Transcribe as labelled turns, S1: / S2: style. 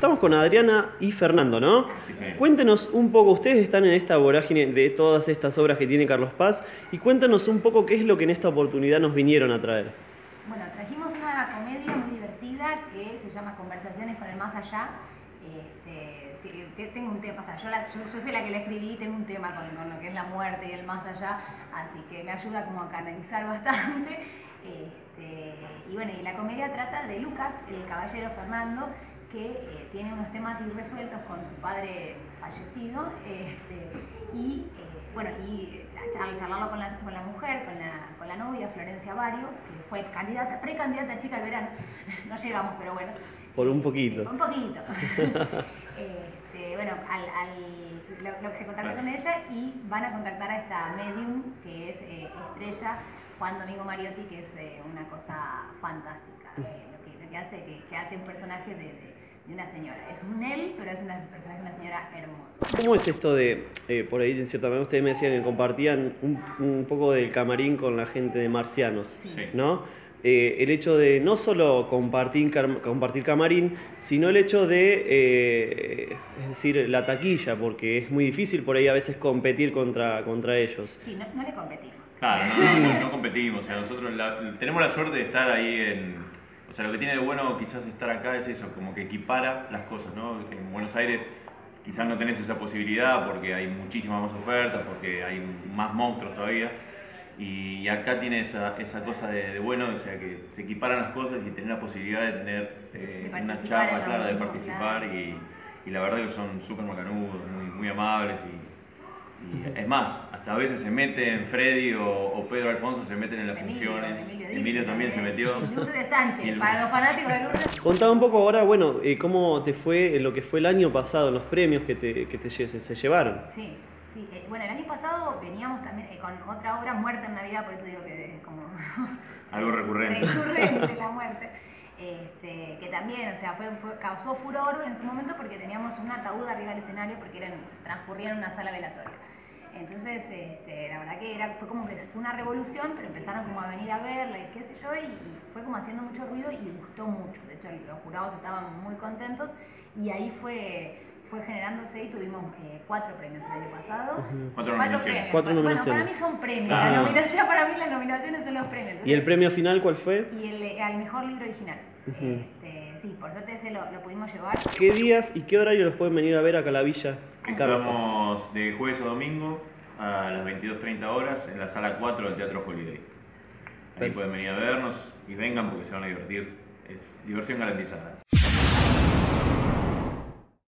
S1: Estamos con Adriana y Fernando, ¿no?
S2: Sí, sí.
S1: Cuéntenos un poco, ustedes están en esta vorágine de todas estas obras que tiene Carlos Paz, y cuéntanos un poco qué es lo que en esta oportunidad nos vinieron a traer.
S3: Bueno, trajimos una comedia muy divertida que se llama Conversaciones con el Más Allá. Sí, tengo un tema, o sea, yo soy la que la escribí, tengo un tema con lo que es la muerte y el más allá, así que me ayuda como a canalizar bastante. Y bueno, y la comedia trata de Lucas, el caballero Fernando, que tiene unos temas irresueltos con su padre fallecido, bueno, y al charlarlo con la mujer, con la novia Florencia Vario, que fue precandidata chica al verano, no llegamos, pero bueno.
S1: Por un poquito.
S3: Un poquito. Bueno, lo que se contactó con ella y van a contactar a esta medium que es Estrella, Juan Domingo Mariotti, que es una cosa fantástica. Lo que hace que hace un personaje de una señora. Es un él, pero es un personaje de una señora hermosa.
S1: ¿Cómo es esto de, por ahí en cierta manera ustedes me decían que compartían un poco del camarín con la gente de Marcianos,
S3: Sí.
S1: ¿no? El hecho de no solo compartir camarín, sino el hecho de, es decir, la taquilla, porque es muy difícil por ahí a veces competir contra ellos.
S3: Sí, no le competimos.
S2: Claro, no competimos. O sea, nosotros tenemos la suerte de estar ahí O sea, lo que tiene de bueno quizás estar acá es eso, como que equipara las cosas, ¿no? En Buenos Aires quizás no tenés esa posibilidad porque hay muchísimas más ofertas, porque hay más monstruos todavía. Y acá tiene esa cosa de bueno, o sea, que se equiparan las cosas y tener la posibilidad de tener una charla clara, de participar. Y la verdad que son súper macanudos, muy amables. Y es más, hasta a veces se meten Freddy o Pedro Alfonso, se meten en las funciones. Emilio también se metió.
S3: Y Lourdes Sánchez, para los fanáticos de Lourdes.
S1: Contá un poco ahora, bueno, cómo te fue lo que fue el año pasado, los premios que se llevaron.
S3: Sí. Bueno, el año pasado veníamos también con otra obra, Muerte en Navidad, por eso digo que es como...
S2: Algo recurrente.
S3: Recurrente la muerte. Que también, o sea, causó furor en su momento porque teníamos un ataúd arriba del escenario porque transcurría en una sala velatoria. Entonces, la verdad que fue como que fue una revolución, pero empezaron como a venir a verla y qué sé yo, y fue como haciendo mucho ruido y gustó mucho. De hecho, los jurados estaban muy contentos y ahí fue generándose y tuvimos 4 premios el año pasado.
S2: 4 nominaciones.
S1: 4 nominaciones.
S3: Bueno, para mí son premios.
S1: Ah.
S3: La nominación, para mí las nominaciones son los premios. Entonces,
S1: ¿Y el premio final cuál fue?
S3: Y al mejor libro original. Sí, por suerte ese lo pudimos llevar.
S1: ¿Qué días y qué horario los pueden venir a ver acá a la villa?
S2: Estamos de jueves a domingo a las 22:30 horas en la sala 4 del Teatro Holiday. Ahí
S1: Perfecto.
S2: pueden venir a vernos y vengan porque se van a divertir. Es diversión garantizada.